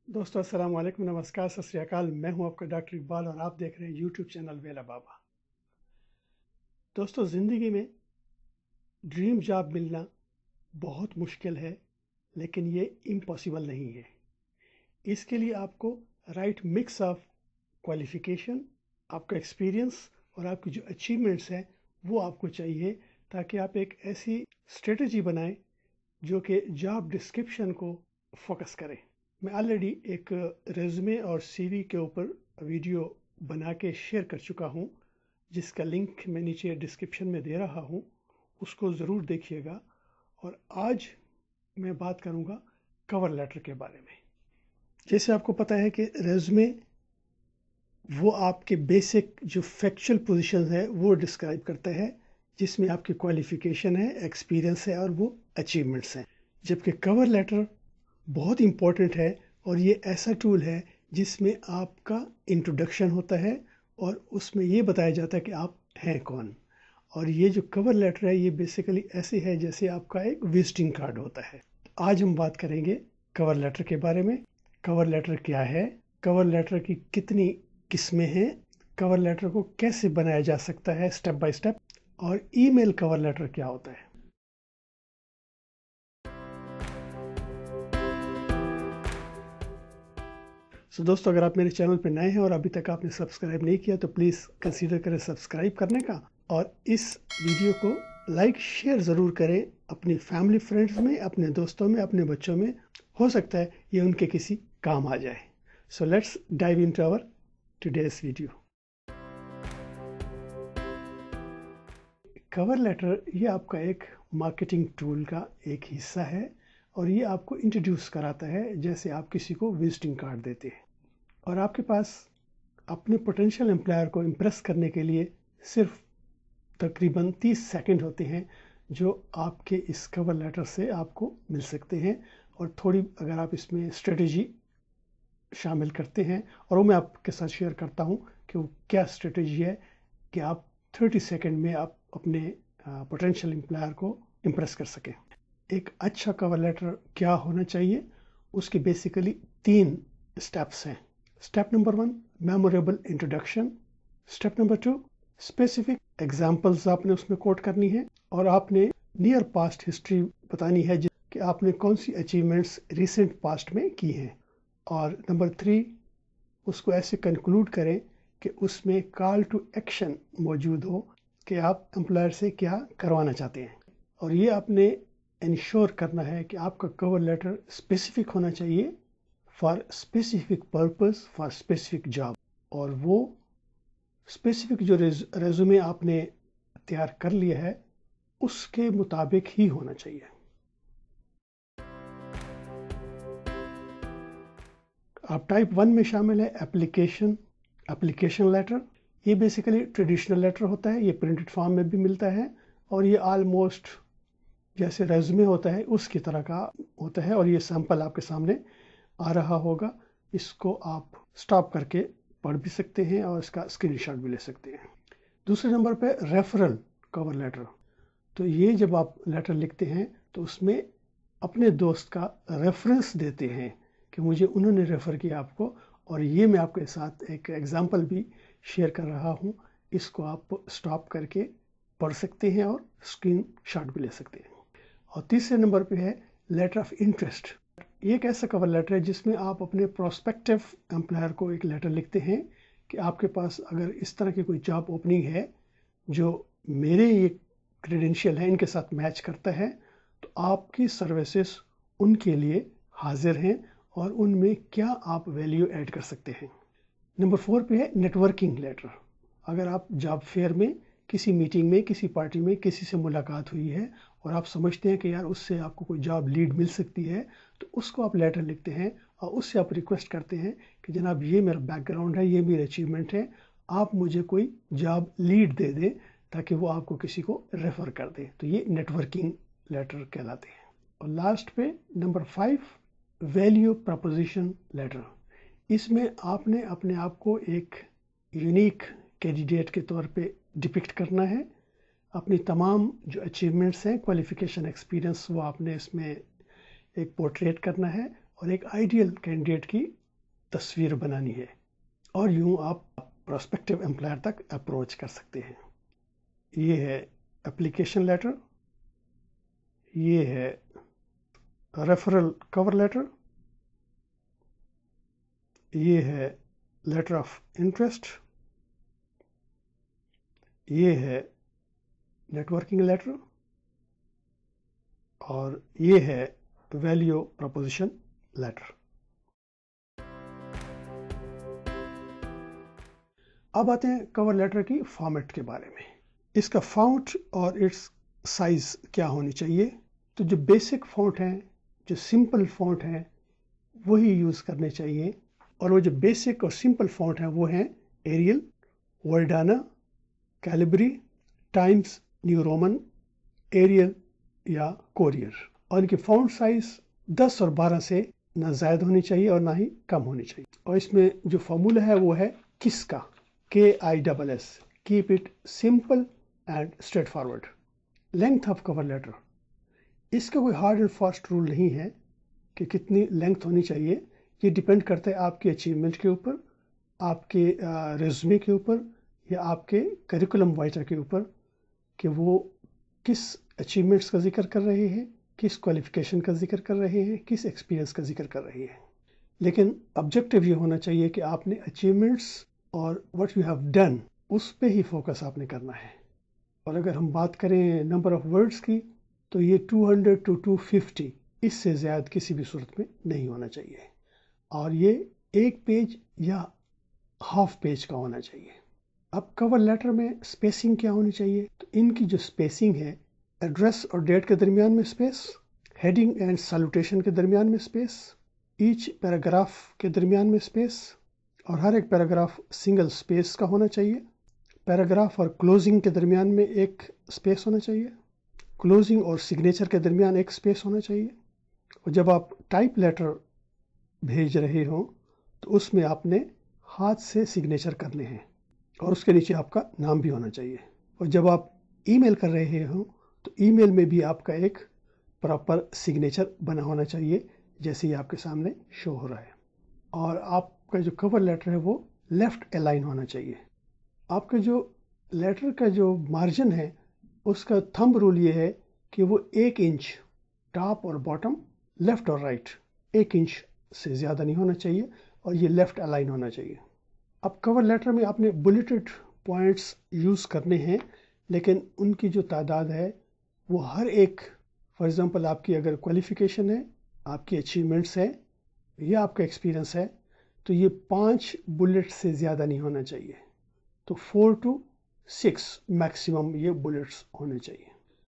दोस्तों अस्सलाम वालेकुम, नमस्कार, सत श्री अकाल। मैं हूं आपका डॉक्टर इकबाल और आप देख रहे हैं यूट्यूब चैनल वेला बाबा। दोस्तों, ज़िंदगी में ड्रीम जॉब मिलना बहुत मुश्किल है, लेकिन ये इम्पॉसिबल नहीं है। इसके लिए आपको राइट मिक्स ऑफ क्वालिफिकेशन, आपका एक्सपीरियंस और आपकी जो अचीवमेंट्स हैं वो आपको चाहिए, ताकि आप एक ऐसी स्ट्रेटजी बनाएं जो कि जॉब डिस्क्रिप्शन को फोकस करे। मैं ऑलरेडी एक रेज्यूमे और सीवी के ऊपर वीडियो बना के शेयर कर चुका हूं, जिसका लिंक मैं नीचे डिस्क्रिप्शन में दे रहा हूं, उसको ज़रूर देखिएगा। और आज मैं बात करूंगा कवर लेटर के बारे में। जैसे आपको पता है कि रेज्यूमे वो आपके बेसिक जो फैक्चुअल पोजीशन है वो डिस्क्राइब करता है, जिसमें आपकी क्वालिफिकेशन है, एक्सपीरियंस है और वो अचीवमेंट्स हैं। जबकि कवर लेटर बहुत इम्पोर्टेंट है और ये ऐसा टूल है जिसमें आपका इंट्रोडक्शन होता है और उसमें ये बताया जाता है कि आप हैं कौन। और ये जो कवर लेटर है ये बेसिकली ऐसे है जैसे आपका एक विजिटिंग कार्ड होता है। आज हम बात करेंगे कवर लेटर के बारे में। कवर लेटर क्या है, कवर लेटर की कितनी किस्में हैं, कवर लेटर को कैसे बनाया जा सकता है स्टेप बाय स्टेप, और ईमेल कवर लेटर क्या होता है। दोस्तों, अगर आप मेरे चैनल पर नए हैं और अभी तक आपने सब्सक्राइब नहीं किया तो प्लीज़ कंसीडर करें सब्सक्राइब करने का, और इस वीडियो को लाइक शेयर ज़रूर करें अपनी फैमिली फ्रेंड्स में, अपने दोस्तों में, अपने बच्चों में। हो सकता है ये उनके किसी काम आ जाए। So let's dive into our today's video. Cover letter ये आपका एक मार्केटिंग टूल का एक हिस्सा है और ये आपको इंट्रोड्यूस कराता है, जैसे आप किसी को विजिटिंग कार्ड देते हैं। और आपके पास अपने पोटेंशियल एम्प्लॉयर को इम्प्रेस करने के लिए सिर्फ तकरीबन 30 सेकंड होते हैं, जो आपके इस कवर लेटर से आपको मिल सकते हैं। और थोड़ी अगर आप इसमें स्ट्रेटजी शामिल करते हैं, और वो मैं आपके साथ शेयर करता हूँ कि वो क्या स्ट्रेटजी है कि आप 30 सेकंड में आप अपने पोटेंशियल एम्प्लॉयर को इम्प्रेस कर सकें। एक अच्छा कवर लेटर क्या होना चाहिए, उसके बेसिकली 3 स्टेप्स हैं। Step number 1, memorable introduction. Step number 2, specific examples आपने उसमें कोट करनी है, और आपने नियर पास्ट हिस्ट्री बतानी है कि आपने कौन सी अचीवमेंट्स रिसेंट पास्ट में की हैं। और नंबर 3, उसको ऐसे कंक्लूड करें कि उसमें कॉल टू एक्शन मौजूद हो कि आप एम्प्लॉयर से क्या करवाना चाहते हैं। और ये आपने इंश्योर करना है कि आपका कवर लेटर स्पेसिफिक होना चाहिए for specific purpose, for specific job, और वो स्पेसिफिक जो रेज्यूमे आपने तैयार कर लिया है उसके मुताबिक ही होना चाहिए। आप टाइप 1 में शामिल है एप्लीकेशन लेटर। ये बेसिकली ट्रेडिशनल लेटर होता है, ये प्रिंटेड फॉर्म में भी मिलता है और ये ऑलमोस्ट जैसे रेज्यूमे होता है उसकी तरह का होता है। और ये सैंपल आपके सामने आ रहा होगा, इसको आप स्टॉप करके पढ़ भी सकते हैं और इसका स्क्रीनशॉट भी ले सकते हैं। दूसरे नंबर पे रेफरल कवर लेटर। तो ये जब आप लेटर लिखते हैं तो उसमें अपने दोस्त का रेफरेंस देते हैं कि मुझे उन्होंने रेफ़र किया आपको, और ये मैं आपके साथ एक एग्जांपल भी शेयर कर रहा हूँ। इसको आप स्टॉप करके पढ़ सकते हैं और स्क्रीनशॉट भी ले सकते हैं। और तीसरे नंबर पे है लेटर ऑफ इंटरेस्ट। ये एक ऐसा कवर लेटर है जिसमें आप अपने प्रोस्पेक्टिव एम्प्लॉयर को एक लेटर लिखते हैं कि आपके पास अगर इस तरह की कोई जॉब ओपनिंग है जो मेरे ये क्रेडेंशियल है इनके साथ मैच करता है, तो आपकी सर्विसेज उनके लिए हाजिर हैं और उनमें क्या आप वैल्यू ऐड कर सकते हैं। नंबर 4 पे है नेटवर्किंग लेटर। अगर आप जॉब फेयर में, किसी मीटिंग में, किसी पार्टी में किसी से मुलाकात हुई है और आप समझते हैं कि यार उससे आपको कोई जॉब लीड मिल सकती है, तो उसको आप लेटर लिखते हैं और उससे आप रिक्वेस्ट करते हैं कि जनाब ये मेरा बैकग्राउंड है, ये मेरे अचीवमेंट है, आप मुझे कोई जॉब लीड दे दें ताकि वो आपको किसी को रेफ़र कर दे। तो ये नेटवर्किंग लेटर कहलाते हैं। और लास्ट पे नंबर 5, वैल्यू प्रपोजिशन लेटर। इसमें आपने अपने आप को एक यूनिक कैंडिडेट के तौर पे डिपिक्ट करना है। अपनी तमाम जो अचीवमेंट्स हैं, क्वालिफिकेशन, एक्सपीरियंस, वो आपने इसमें एक पोर्ट्रेट करना है और एक आइडियल कैंडिडेट की تصویر بنانی ہے، اور یوں آپ پراسپیکٹیو امپلائر تک اپروچ کر سکتے ہیں۔ یہ ہے اپلیکیشن لیٹر، یہ ہے ریفرل کور لیٹر، یہ ہے لیٹر آف انٹرسٹ، یہ ہے نیٹ ورکنگ لیٹر، اور یہ ہے ویلیو پروپوزیشن لیٹر۔ اب آتے ہیں کور لیٹر کی فارمیٹ کے بارے میں۔ اس کا فونٹ اور اٹس سائز کیا ہونی چاہیے؟ تو جو بیسک فونٹ ہیں، جو سمپل فونٹ ہیں، وہی یوز کرنے چاہیے، اور وہ جو بیسک اور سمپل فونٹ ہیں وہ ہیں Arial, Verdana, Calibri, Times New Roman, Arial یا کوریئر، اور ان کی فونٹ سائز 10 اور 12 سے نہ زائد ہونی چاہیے اور نہ ہی کم ہونی چاہیے۔ اور اس میں جو فارمولہ ہے وہ ہے کس کا، KISS، keep it simple and straightforward. Length of cover letter, اس کا کوئی ہارڈ اینڈ فاسٹ رول نہیں ہے کہ کتنی لینتھ ہونی چاہیے، یہ ڈیپینڈ کرتا ہے آپ کے اچیومنٹ کے اوپر، آپ کے ریزومے کے اوپر، یا آپ کے کریکولم وائٹر کے اوپر، کہ وہ کس اچیومنٹس کا ذکر کر رہے ہیں، کس کوالیفیکیشن کا ذکر کر رہے ہیں، کس ایکسپیرینس کا ذکر کر رہے ہیں۔ لیکن آبجیکٹیو یہ ہونا چاہیے کہ آپ نے اچیومنٹس اور واٹ یو ہیو ڈن اس پہ ہی فوکس آپ نے کرنا ہے۔ اور اگر ہم بات کریں نمبر آف ورڈز کی، تو یہ 200 to 250، اس سے زیادہ کسی بھی صورت میں نہیں ہونا چاہیے، اور یہ ایک پیج یا ہاف پیج کا ہونا چاہیے۔ اب کور لیٹر میں اسپیسنگ کیا ہونی چاہیے؟ تو ان کی جو اسپیسنگ ہے، ایڈریس اور ڈیٹ کے درمیان میں اسپیس، ہیڈنگ اینڈ سیلوٹیشن کے درمیان میں اسپیس، ایچ پیراگراف کے درمیان میں اسپیس، اور ہر ایک پیراگراف سنگل اسپیس کا ہونا چاہیے۔ پیراگراف اور کلوزنگ کے درمیان میں ایک اسپیس ہونا چاہیے، کلوزنگ اور سگنیچر کے درمیان ایک اسپیس ہونا چاہیے، اور جب آپ ٹائپ لیٹر بھیج رہے ہوں تو اس میں آپ نے ہاتھ سے سگنیچر کرنے ہیں، اور اس کے نیچے آپ کا نام بھی ہونا چاہیے۔ اور جب آپ ای میل کر رہے ہوں تو ای میل میں بھی آپ کا ایک پراپر سگنیچر بنا ہونا چاہیے، جیسے یہ آپ کے سامنے شو ہو رہا ہے۔ اور آپ کا جو کور لیٹر ہے وہ لیفٹ الائن ہونا چاہیے۔ آپ کا جو لیٹر کا جو مارجن ہے، اس کا تھمب رول یہ ہے کہ وہ 1 انچ ٹاپ اور باٹم، لیفٹ اور رائٹ 1 انچ سے زیادہ نہیں ہونا چاہیے، اور یہ لیفٹ الائن ہونا چاہیے۔ اب کور لیٹر میں آپ نے بلیٹڈ پوائنٹس یوز کرنے ہیں، لیکن ان کی جو تعداد ہے وہ ہر ایک، فار ایگزامپل آپ کی اگر کوالیفیکیشن ہے، آپ کی اچیومنٹس ہے، یا آپ کا ایکسپیرینس ہے، تو یہ 5 بلٹ سے زیادہ نہیں ہونا چاہیے، تو 4 to 6 میکسیمم یہ بلٹس ہونے چاہیے۔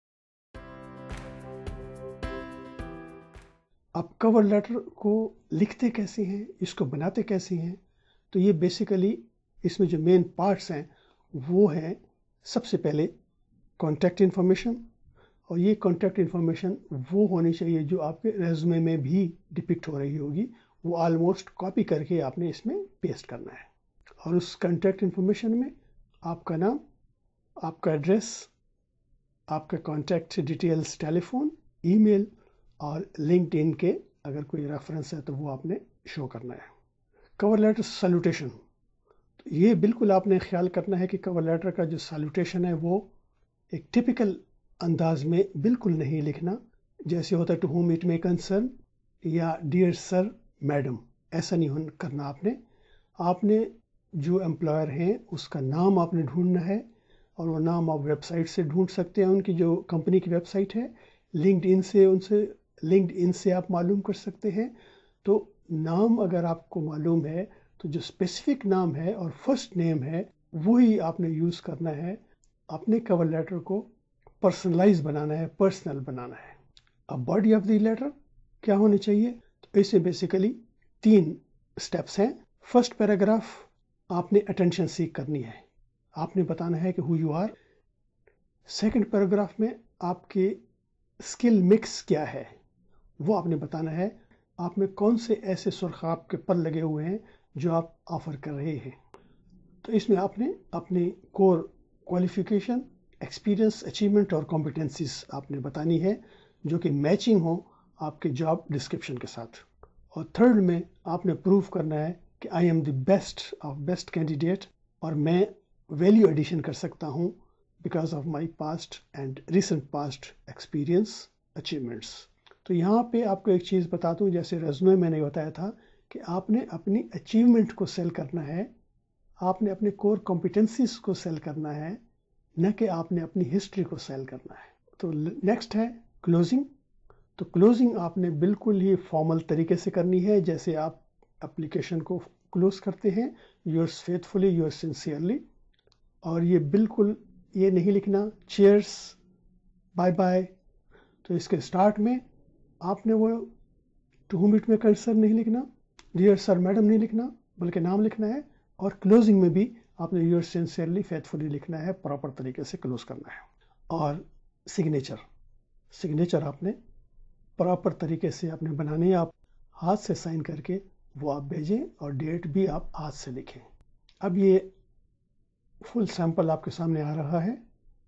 اب کور لیٹر کو لکھتے کیسے ہیں، اس کو بناتے کیسے ہیں؟ تو یہ بیسیکلی اس میں جو مین پارٹس ہیں وہ ہیں، سب سے پہلے کانٹیکٹ انفارمیشن، اور یہ کانٹیکٹ انفارمیشن وہ ہونی چاہیے جو آپ کے ریزومے میں بھی ڈپکٹ ہو رہی ہوگی، وہ آلموسٹ کاپی کر کے آپ نے اس میں پیسٹ کرنا ہے۔ اور اس کانٹیکٹ انفارمیشن میں آپ کا نام، آپ کا ایڈریس، آپ کا contact details, telephone, email, اور لنکڈ ان کے اگر کوئی ریفرنس ہے تو وہ آپ نے شو کرنا ہے۔ کور لیٹر سیلوٹیشن، یہ بالکل آپ نے خیال کرنا ہے کہ کور لیٹر کا جو سیلوٹیشن ہے وہ ایک ٹپیکل انداز میں بالکل نہیں لکھنا، جیسے ہوتا ہے to whom it may concern یا ڈیئر سر میڈم، ایسا نہیں کرنا۔ آپ نے جو امپلائر ہیں اس کا نام آپ نے ڈھونڈنا ہے، اور وہ نام آپ ویب سائٹ سے ڈھونڈ سکتے ہیں، ان کی جو کمپنی کی ویب سائٹ ہے، لنکڈ ان سے آپ معلوم کر سکتے ہیں۔ تو نام اگر آپ کو معلوم ہے تو جو اسپیسیفک نام ہے اور فرسٹ نیم ہے وہی آپ نے یوز کرنا ہے۔ اپنے کور لیٹر کو پرسنلائز بنانا ہے، پرسنل بنانا ہے۔ اب باڈی آف دی لیٹر کیا ہونی چاہیے؟ تو اسے بیسیکلی 3 سٹیپس ہیں۔ فرسٹ پیراگراف آپ نے اٹینشن سیک کرنی ہے، آپ نے بتانا ہے کہ who you are. Second paragraph میں آپ کے اسکل مکس کیا ہے وہ آپ نے بتانا ہے، آپ میں کون سے ایسے سرخاب کے پر لگے ہوئے ہیں جو آپ آفر کر رہے ہیں۔ تو اس میں آپ نے اپنی کور کوالیفیکیشن، ایکسپیرینس، اچیومنٹ اور کمپیٹنسیز آپ نے بتانی ہے، جو کہ میچنگ ہو آپ کے جاب ڈسکرپشن کے ساتھ۔ और थर्ड में आपने प्रूव करना है कि I am the best of best candidate और मैं वैल्यू एडिशन कर सकता हूँ because of my past and recent past experience achievements. तो यहाँ पे आपको एक चीज़ बता दूँ, जैसे रेज्यूमे मैंने बताया था कि आपने अपनी अचीवमेंट को सेल करना है, आपने अपने कोर कॉम्पिटेंसीज को सेल करना है, न कि आपने अपनी हिस्ट्री को सेल करना है। तो नेक्स्ट है क्लोजिंग। तो क्लोजिंग आपने बिल्कुल ही फॉर्मल तरीके से करनी है, जैसे आप एप्लीकेशन को क्लोज करते हैं, योर्स फेथफुली योर्स सिंसियरली। और ये बिल्कुल ये नहीं लिखना चीयर्स बाय बाय। तो इसके स्टार्ट में आपने वो टू हुम इट में कंसर्न नहीं लिखना, डियर सर मैडम नहीं लिखना, बल्कि नाम लिखना है। और क्लोजिंग में भी आपने योर्स सिंसियरली फेथफुली लिखना है, प्रॉपर तरीके से क्लोज करना है। और सिग्नेचर आपने प्रॉपर तरीके से आपने बनाने हैं, आप हाथ से साइन करके वो आप भेजें और डेट भी आप हाथ से लिखें। अब ये फुल सैंपल आपके सामने आ रहा है,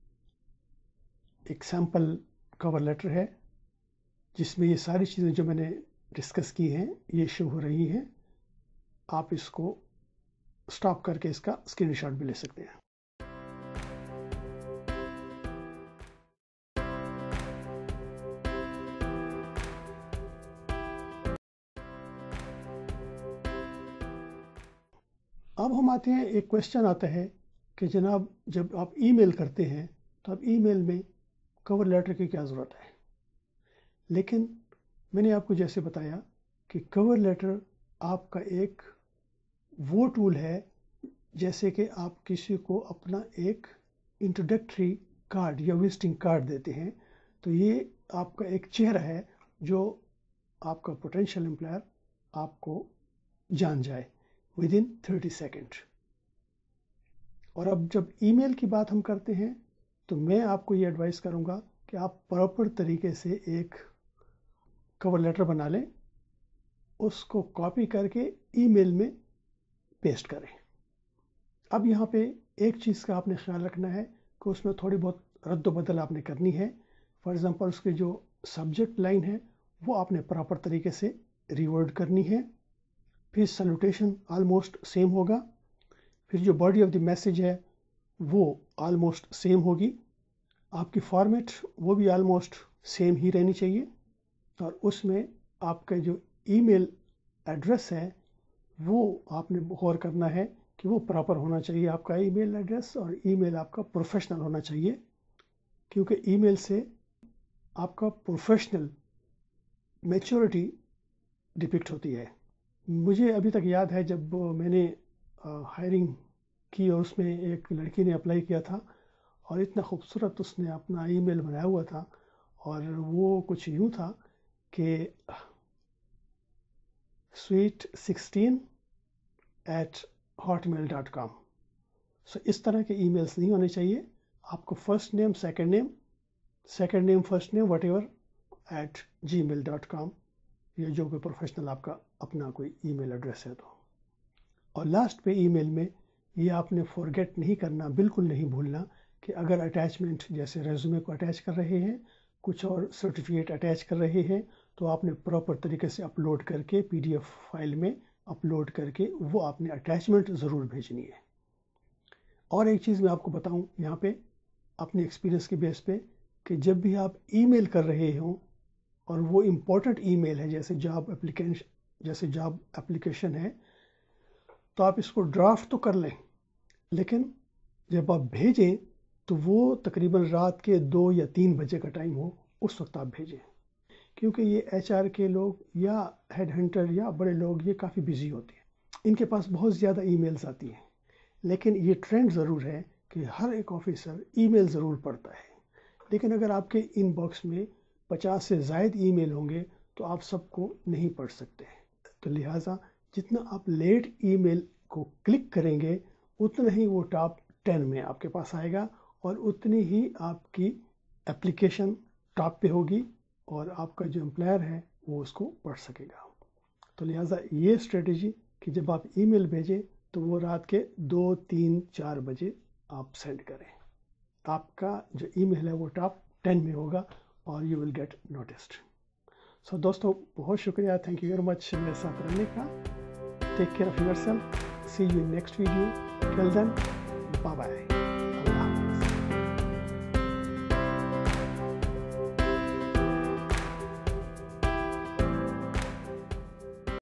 एक सैंपल कवर लेटर है जिसमें ये सारी चीज़ें जो मैंने डिस्कस की हैं ये शो हो रही हैं। आप इसको स्टॉप करके इसका स्क्रीनशॉट भी ले सकते हैं। अब हम आते हैं, एक क्वेश्चन आता है कि जनाब जब आप ईमेल करते हैं तो आप ईमेल में कवर लेटर की क्या ज़रूरत है। लेकिन मैंने आपको जैसे बताया कि कवर लेटर आपका एक वो टूल है जैसे कि आप किसी को अपना एक इंट्रोडक्टरी कार्ड या विजिटिंग कार्ड देते हैं, तो ये आपका एक चेहरा है जो आपका पोटेंशियल एम्प्लॉयर आपको जान जाए विद इन 30 सेकेंड। और अब जब ईमेल की बात हम करते हैं तो मैं आपको ये एडवाइस करूँगा कि आप प्रॉपर तरीके से एक कवर लेटर बना लें, उसको कॉपी करके ईमेल में पेस्ट करें। अब यहाँ पे एक चीज़ का आपने ख्याल रखना है कि उसमें थोड़ी बहुत रद्द-बदल आपने करनी है। फॉर एग्ज़ाम्पल उसके जो सब्जेक्ट लाइन है वो आपने प्रॉपर तरीके से रिवर्ड करनी है। फिर सैल्यूटेशन ऑलमोस्ट सेम होगा, फिर जो बॉडी ऑफ द मैसेज है वो ऑलमोस्ट सेम होगी, आपकी फॉर्मेट वो भी ऑलमोस्ट सेम ही रहनी चाहिए। और उसमें आपका जो ईमेल एड्रेस है वो आपने गौर करना है कि वो प्रॉपर होना चाहिए आपका ईमेल एड्रेस, और ईमेल आपका प्रोफेशनल होना चाहिए, क्योंकि ईमेल से आपका प्रोफेशनल मैच्योरिटी डिपिक्ट होती है। मुझे अभी तक याद है जब मैंने हायरिंग की और उसमें एक लड़की ने अप्लाई किया था और इतना खूबसूरत उसने अपना ईमेल बनाया हुआ था, और वो कुछ यूँ था कि sweet16@hotmail.com। सो इस तरह के ईमेल्स नहीं होने चाहिए। आपको first name second name first name whatever @gmail.com, ये जो कोई प्रोफेशनल आपका अपना कोई ईमेल एड्रेस है तो। और लास्ट पे ईमेल में ये आपने फॉरगेट नहीं करना, बिल्कुल नहीं भूलना कि अगर अटैचमेंट जैसे रेज्यूमे को अटैच कर रहे हैं, कुछ और सर्टिफिकेट अटैच कर रहे हैं, तो आपने प्रॉपर तरीके से अपलोड करके PDF फाइल में अपलोड करके वो आपने अटैचमेंट ज़रूर भेजनी है। और एक चीज़ मैं आपको बताऊं यहाँ पे अपने एक्सपीरियंस के बेस पे कि जब भी आप ईमेल कर रहे हों और वो इम्पोर्टेंट ईमेल है जैसे जॉब एप्लीकेशन है, तो आप इसको ड्राफ्ट तो कर लें, लेकिन जब आप भेजें तो वो तकरीबन रात के 2 या 3 बजे का टाइम हो, उस वक्त आप भेजें, क्योंकि ये HR के लोग या हेड हंटर या बड़े लोग ये काफ़ी बिजी होते हैं, इनके पास बहुत ज़्यादा ईमेल्स आती हैं। लेकिन ये ट्रेंड ज़रूर है कि हर एक ऑफिसर ईमेल ज़रूर पढ़ता है, लेकिन अगर आपके इनबॉक्स में 50 से ज़ायद ईमेल होंगे तो आप सबको नहीं पढ़ सकते। तो लिहाजा जितना आप लेट ईमेल को क्लिक करेंगे उतना ही वो टॉप 10 में आपके पास आएगा और उतनी ही आपकी एप्लीकेशन टॉप पे होगी और आपका जो एम्प्लॉयर है वो उसको पढ़ सकेगा। तो लिहाजा ये स्ट्रेटजी कि जब आप ईमेल भेजें तो वो रात के 2, 3, 4 बजे आप सेंड करें, आपका जो ईमेल है वो टॉप 10 में होगा और you will get noticed. So दोस्तों बहुत शुक्रिया, थैंक यू वेरी मच मेरे साथ रहने का। Take care of yourself, see you in next video, till then bye bye.